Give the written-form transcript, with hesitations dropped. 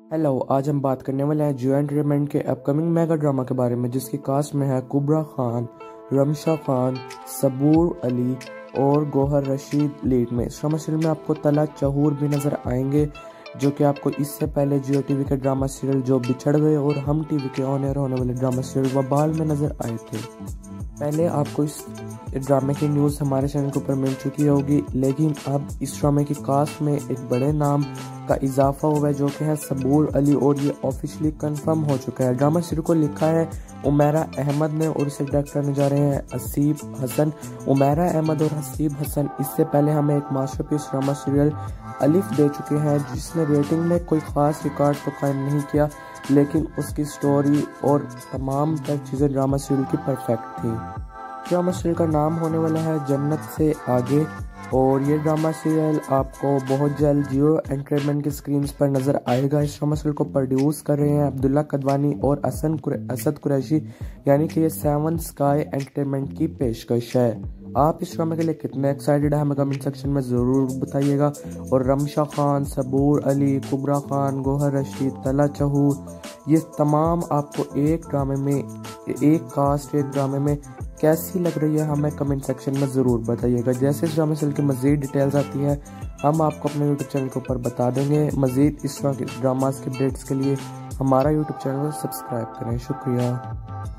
Hello, आज हम बात करने वाले हैं जियो एंटरटेनमेंट के अपकमिंग मेगा ड्रामा के बारे में, जिसकी कास्ट में है कुबरा खान, रमशा खान, सबूर अली और गौहर रशीद लीड में। इस ड्रामा सीरियल में आपको तला चहूर भी नज़र आएंगे, जो कि आपको इससे पहले जियो टीवी के ड्रामा सीरियल जो बिछड़ गए और हम टीवी के ऑन एयर होने वाले ड्रामा सीरियल वबाल में नज़र आए थे। पहले आपको इस ड्रामे की न्यूज़ हमारे चैनल के ऊपर मिल चुकी होगी, लेकिन अब इस ड्रामे की कास्ट में एक बड़े नाम का इजाफा हुआ है, जो कि है सबूर अली, और ये ऑफिशियली कंफर्म हो चुका है। ड्रामा सीरियल को लिखा है उमैरा अहमद ने और इसे डायरेक्ट करने जा रहे हैं हसीब हसन। उमैरा अहमद और हसीब हसन इससे पहले हमें एक मास्टरपीस ड्रामा सीरियल अलिफ दे चुके हैं, जिसने रेटिंग में कोई ख़ास रिकॉर्ड तो कायम नहीं किया, लेकिन उसकी स्टोरी और तमाम तर चीज़ें ड्रामा सीरियल की परफेक्ट थी। ड्रामा सीरियल का नाम होने वाला है जन्नत से आगे, और ये ड्रामा सीरियल आपको बहुत जल्द जियो एंटरटेनमेंट की स्क्रीन्स पर नज़र आएगा। इस ड्रामा सीरियल को प्रोड्यूस कर रहे हैं अब्दुल्ला कदवानी और असद कुरैशी, यानी कि ये 7 स्काई एंटरटेनमेंट की पेशकश है। आप इस ड्रामे के लिए कितने एक्साइटेड हैं हमें कमेंट सेक्शन में ज़रूर बताइएगा। और रमशा खान, सबूर अली, कुबरा खान, गौहर रशीद, तला चहूर, ये तमाम आपको एक ड्रामे में, एक कास्ट एक ड्रामे में कैसी लग रही है हमें कमेंट सेक्शन में ज़रूर बताइएगा। जैसे इस ड्रामा सीरियल की मज़ीद डिटेल्स आती हैं हम आपको अपने यूट्यूब चैनल के ऊपर बता देंगे। मज़ीद इस ड्रामास के अपडेट्स के लिए हमारा यूट्यूब चैनल सब्सक्राइब करें। शुक्रिया।